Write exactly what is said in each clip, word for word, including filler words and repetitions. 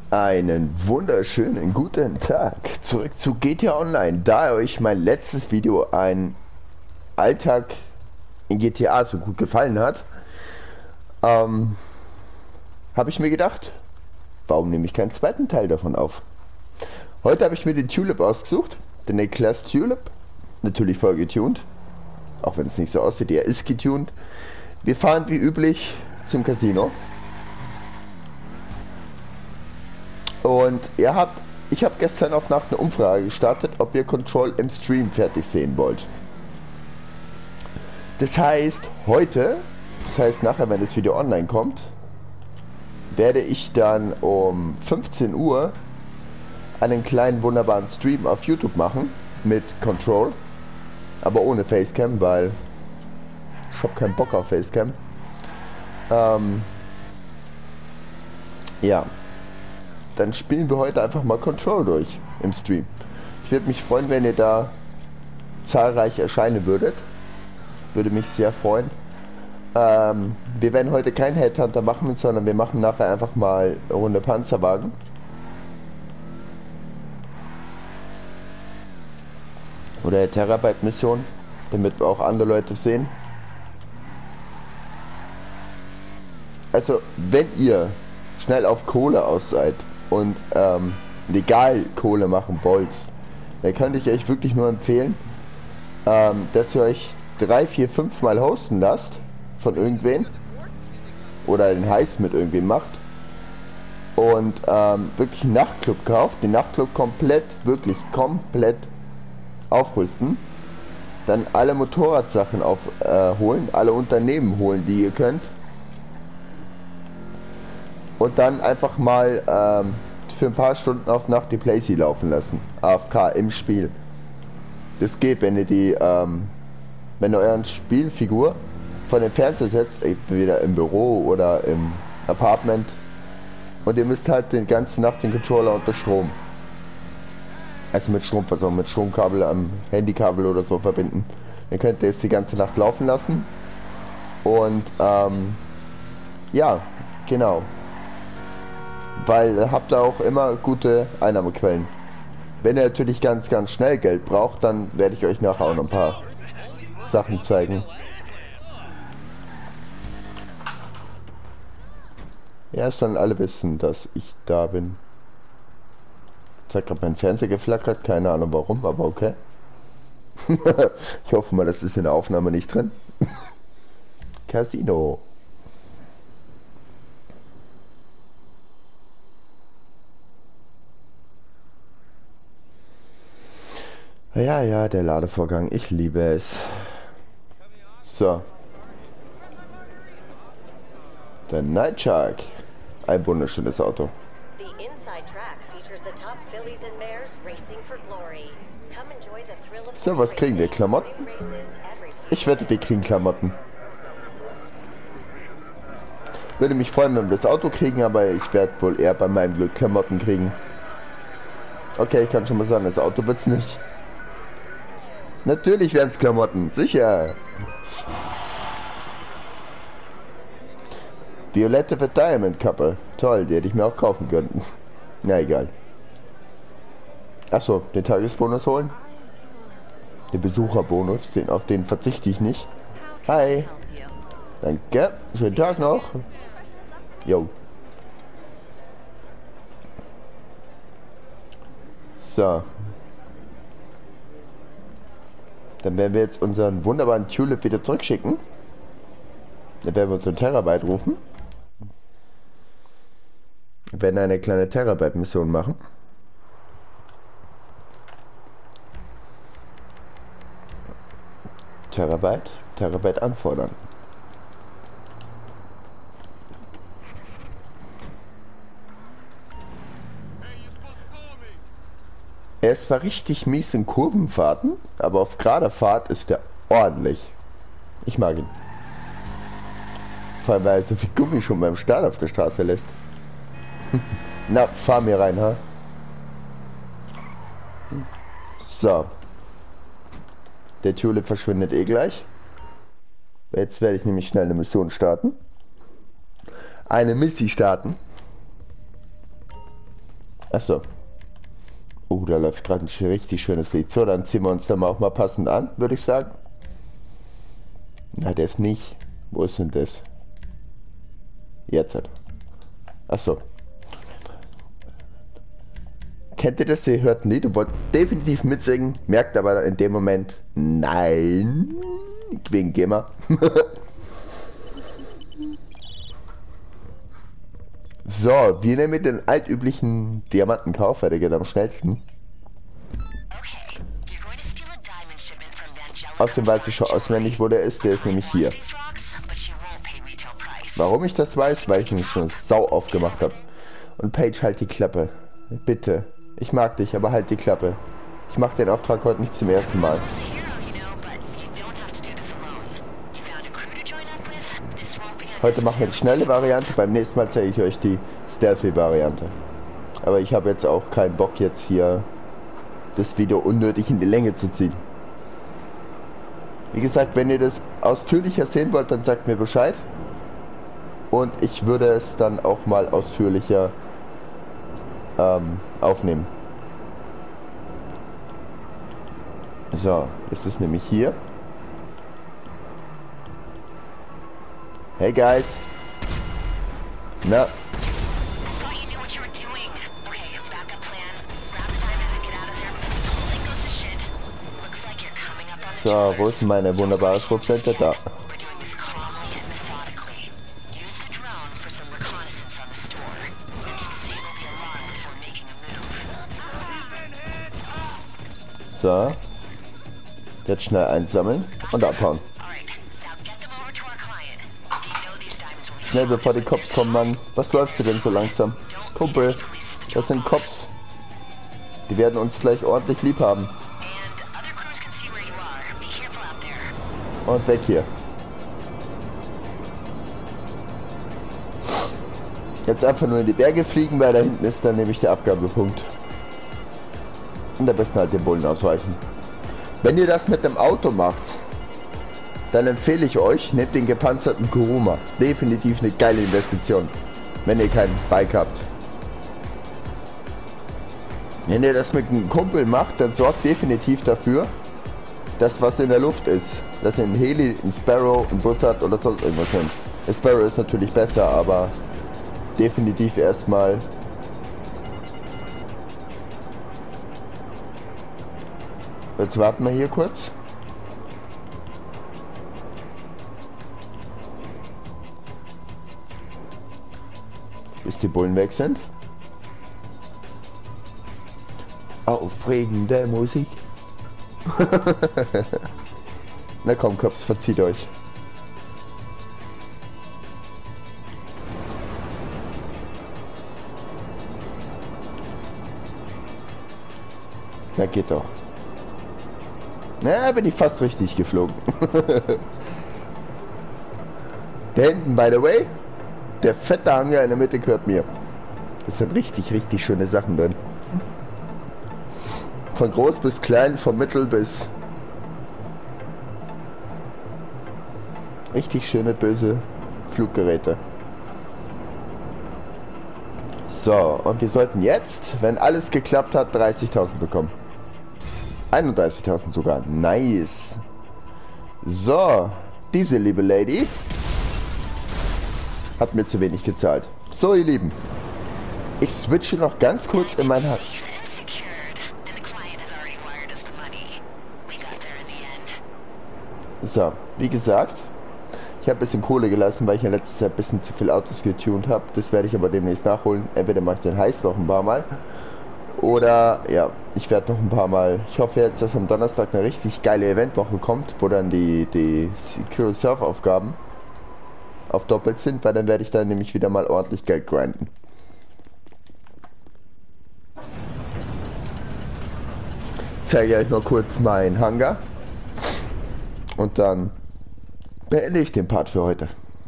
Einen wunderschönen guten Tag. Zurück zu G T A Online. Da euch mein letztes Video ein Alltag in G T A so gut gefallen hat, ähm, habe ich mir gedacht, warum nehme ich keinen zweiten Teil davon auf? Heute habe ich mir den Tulip ausgesucht, den A-Class Tulip, natürlich voll getuned, auch wenn es nicht so aussieht, er ist getuned. Wir fahren wie üblich zum Casino. Und ihr habt, ich habe gestern auf Nacht eine Umfrage gestartet, ob ihr Control im Stream fertig sehen wollt. Das heißt, heute, das heißt nachher, wenn das Video online kommt, werde ich dann um fünfzehn Uhr einen kleinen wunderbaren Stream auf YouTube machen mit Control, aber ohne Facecam, weil ich habe keinen Bock auf Facecam. Ähm, ja. Dann spielen wir heute einfach mal Control durch im Stream. Ich würde mich freuen, wenn ihr da zahlreich erscheinen würdet. Würde mich sehr freuen. Ähm, wir werden heute keinen Headhunter machen, sondern wir machen nachher einfach mal eine Runde Panzerwagen. Oder Terabyte-Mission, damit wir auch andere Leute sehen. Also, wenn ihr schnell auf Kohle aus seid und ähm, legal Kohle machen wollt, dann kann ich euch wirklich nur empfehlen, ähm, dass ihr euch drei, vier, fünf Mal hosten lasst von irgendwen oder den Heist mit irgendwem macht und ähm, wirklich einen Nachtclub kauft, den Nachtclub komplett, wirklich komplett aufrüsten, dann alle Motorradsachen aufholen, äh, alle Unternehmen holen, die ihr könnt. Und dann einfach mal ähm, für ein paar Stunden auf Nacht die Playsee laufen lassen. A F K im Spiel. Das geht, wenn ihr die, ähm, wenn ihr euren Spielfigur von dem Fernseher setzt, entweder im Büro oder im Apartment. Und ihr müsst halt die ganze Nacht den Controller unter Strom. Also mit Stromversorgung, mit Stromkabel am Handykabel oder so verbinden. Dann könnt ihr es die ganze Nacht laufen lassen. Und ähm, ja, genau. Weil habt ihr auch immer gute Einnahmequellen. Wenn ihr natürlich ganz, ganz schnell Geld braucht, dann werde ich euch nachher auch noch ein paar Sachen zeigen. Ja, es sollen alle wissen, dass ich da bin. Jetzt hat gerade mein Fernseher geflackert, keine Ahnung warum, aber okay. Ich hoffe mal, das ist in der Aufnahme nicht drin. Casino. Ja, ja, der Ladevorgang, ich liebe es. So. Der Night Shark. Ein wunderschönes Auto. So, was kriegen wir? Klamotten? Ich wette, wir kriegen Klamotten. Würde mich freuen, wenn wir das Auto kriegen, aber ich werde wohl eher bei meinem Glück Klamotten kriegen. Okay, ich kann schon mal sagen, das Auto wird's nicht. Natürlich werden es Klamotten, sicher. Violette für Diamond Kappe. Toll, die hätte ich mir auch kaufen können. Na egal. Achso, den Tagesbonus holen. Den Besucherbonus, den, auf den verzichte ich nicht. Hi. Danke. Schönen Tag noch. Jo. So. Dann werden wir jetzt unseren wunderbaren Tulip wieder zurückschicken. Dann werden wir uns einen Terabyte rufen. Wir werden eine kleine Terabyte-Mission machen. Terabyte, Terabyte anfordern. Er ist zwar richtig mies in Kurvenfahrten, aber auf gerader Fahrt ist er ordentlich. Ich mag ihn. Vor allem, weil er so viel Gummi schon beim Start auf der Straße lässt. Na, fahr mir rein, ha? So. Der Tulip verschwindet eh gleich. Jetzt werde ich nämlich schnell eine Mission starten. Eine Missi starten. Achso. Oh, da läuft gerade ein richtig schönes Lied. So, dann ziehen wir uns dann auch mal passend an, würde ich sagen. Na, der ist nicht. Wo ist denn das? Jetzt. Achso. Kennt ihr das? Ihr hört ein Lied und wollt definitiv mitsingen, merkt aber in dem Moment, nein, wegen GEMA. So, wir nehmen den altüblichen Diamantenkauf, weil der geht am schnellsten. Außerdem weiß ich schon auswendig, wo der ist, der ist nämlich hier. Warum ich das weiß? Weil ich ihn schon sau aufgemacht habe. Und Paige, halt die Klappe. Bitte. Ich mag dich, aber halt die Klappe. Ich mache den Auftrag heute nicht zum ersten Mal. Heute machen wir die schnelle Variante, beim nächsten Mal zeige ich euch die Stealthy-Variante. Aber ich habe jetzt auch keinen Bock jetzt hier das Video unnötig in die Länge zu ziehen. Wie gesagt, wenn ihr das ausführlicher sehen wollt, dann sagt mir Bescheid. Und ich würde es dann auch mal ausführlicher ähm, aufnehmen. So, ist es nämlich hier. Hey guys. Na. So, wo ist meine wunderbare Schrotflinte? Da. So. Jetzt schnell einsammeln und abhauen. Schnell, bevor die Cops kommen, Mann. Was läuft hier denn so langsam? Kumpel, das sind Cops. Die werden uns gleich ordentlich lieb haben. Und weg hier. Jetzt einfach nur in die Berge fliegen, weil da hinten ist dann nämlich der Abgabepunkt. Und am besten halt den Bullen ausweichen. Wenn ihr das mit dem Auto macht, dann empfehle ich euch, nehmt den gepanzerten Kuruma. Definitiv eine geile Investition, wenn ihr kein Bike habt. Wenn ihr das mit einem Kumpel macht, dann sorgt definitiv dafür, dass was in der Luft ist. Dass ihr einen Heli, einen Sparrow, einen Bussard oder sonst irgendwas nimmt. Der Sparrow ist natürlich besser, aber definitiv erstmal jetzt warten wir hier kurz. Bis die Bullen weg sind. Aufregende Musik. Na komm, Cops, verzieht euch. Na geht doch. Na, bin ich fast richtig geflogen. Da hinten, by the way, der fette Hangar in der Mitte gehört mir. Das sind richtig, richtig schöne Sachen drin. Von groß bis klein, von mittel bis... Richtig schöne, böse Fluggeräte. So, und wir sollten jetzt, wenn alles geklappt hat, dreißigtausend bekommen. einunddreißigtausend sogar. Nice. So, diese liebe Lady hat mir zu wenig gezahlt. So, ihr Lieben. Ich switche noch ganz kurz in mein Hand. So, wie gesagt, ich habe ein bisschen Kohle gelassen, weil ich in letzter Zeit ein bisschen zu viele Autos getuned habe. Das werde ich aber demnächst nachholen. Entweder mache ich den Heiß noch ein paar Mal. Oder, ja, ich werde noch ein paar Mal. Ich hoffe jetzt, dass am Donnerstag eine richtig geile Eventwoche kommt, wo dann die, die Secure Surf Aufgaben auf doppelt sind, weil dann werde ich dann nämlich wieder mal ordentlich Geld grinden. Ich zeige euch nur kurz meinen Hangar. Und dann beende ich den Part für heute.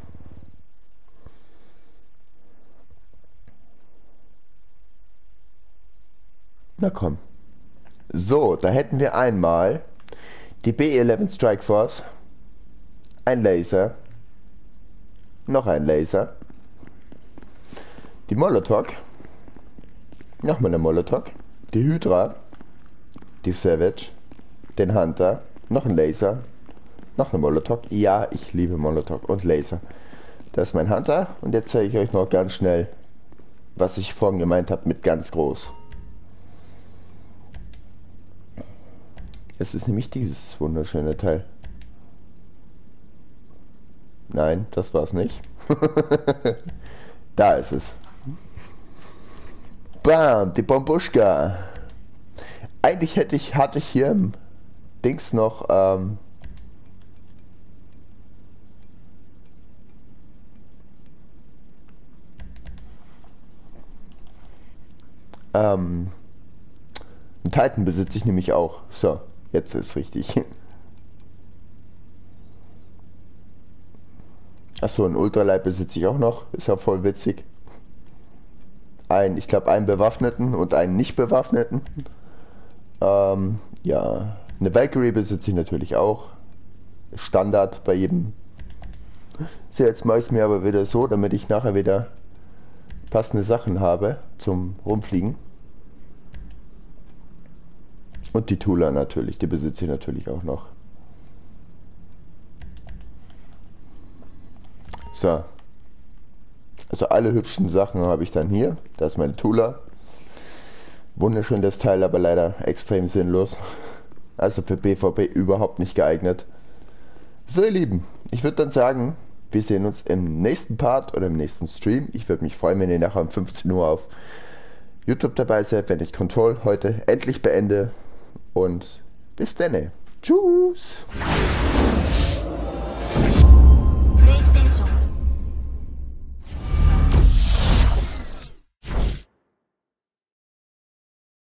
Na komm. So, da hätten wir einmal die B elf Strike Force, ein Laser, noch ein Laser, die Molotov, Nochmal eine Molotov. Die Hydra. Die Savage. Den Hunter. Noch ein Laser. Noch eine Molotov. Ja, ich liebe Molotov und Laser. Das ist mein Hunter. Und jetzt zeige ich euch noch ganz schnell, was ich vorhin gemeint habe mit ganz groß. Es ist nämlich dieses wunderschöne Teil. Nein, das war's nicht. Da ist es. Bam, die Bombuschka. Eigentlich hätte ich, hatte ich hier im Dings noch ähm, ähm, einen Titan besitze ich nämlich auch. So, jetzt ist richtig. Achso, ein Ultralight besitze ich auch noch. Ist ja voll witzig. Ein, ich glaube, einen bewaffneten und einen nicht bewaffneten. Ähm, ja, eine Valkyrie besitze ich natürlich auch. Standard bei jedem. So, jetzt mache ich es mir aber wieder so, damit ich nachher wieder passende Sachen habe zum Rumfliegen. Und die Tula natürlich, die besitze ich natürlich auch noch. So. Also alle hübschen Sachen habe ich dann hier. Da ist meine Tula. Wunderschön das Teil, aber leider extrem sinnlos. Also für PvP überhaupt nicht geeignet. So ihr Lieben, ich würde dann sagen, wir sehen uns im nächsten Part oder im nächsten Stream. Ich würde mich freuen, wenn ihr nachher um fünfzehn Uhr auf YouTube dabei seid, wenn ich Control heute endlich beende. Und bis dann. Tschüss.